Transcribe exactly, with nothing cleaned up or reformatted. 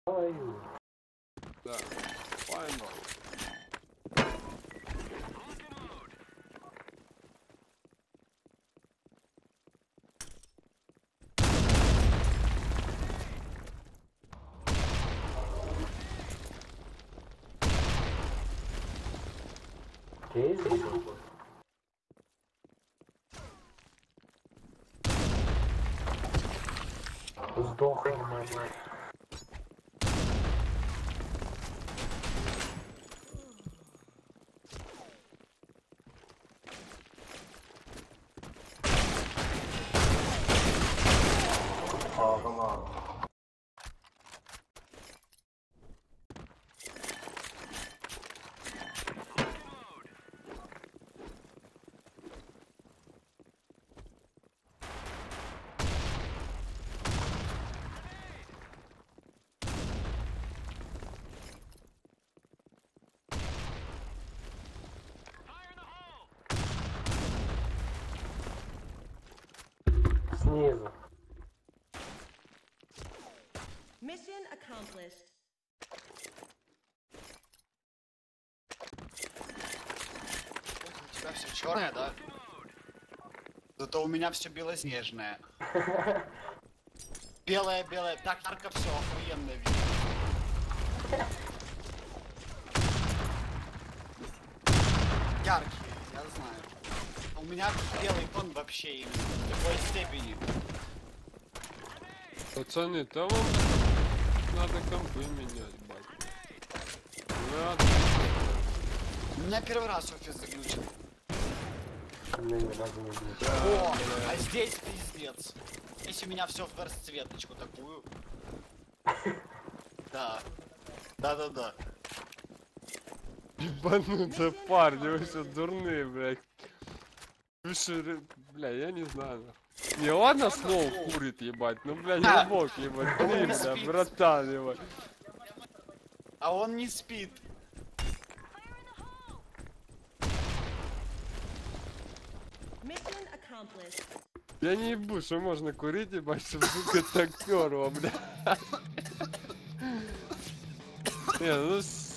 Ой. Да. Final. Кейс? Сдохни, мать. Ага. Снизу. Mission accomplished. У тебя все черное, да? Зато у меня все белоснежное. Белое-белое, так ярко все, охуенно видно. Яркие, я знаю. У меня белый тон вообще именно в такой степени. Пацаны, там вам надо компы менять, бать. Надо. У меня первый раз офис заглючил. Не, не надо не будет. О, а здесь пиздец. Здесь у меня все в расцветочку такую. Да. Да-да-да. Ебануться парни, вы все дурные, блядь. Вы что, бля, я не знаю. Не, ладно, Сноу курит, ебать, ну, блядь, Да. ебок, ебать, Он ты, не бля, спит. братан, ебать. А он не спит. Mission accomplished. Я не ебу, что можно курить, ебать, чтобы, сука, так пёрло, бля. Не, ну,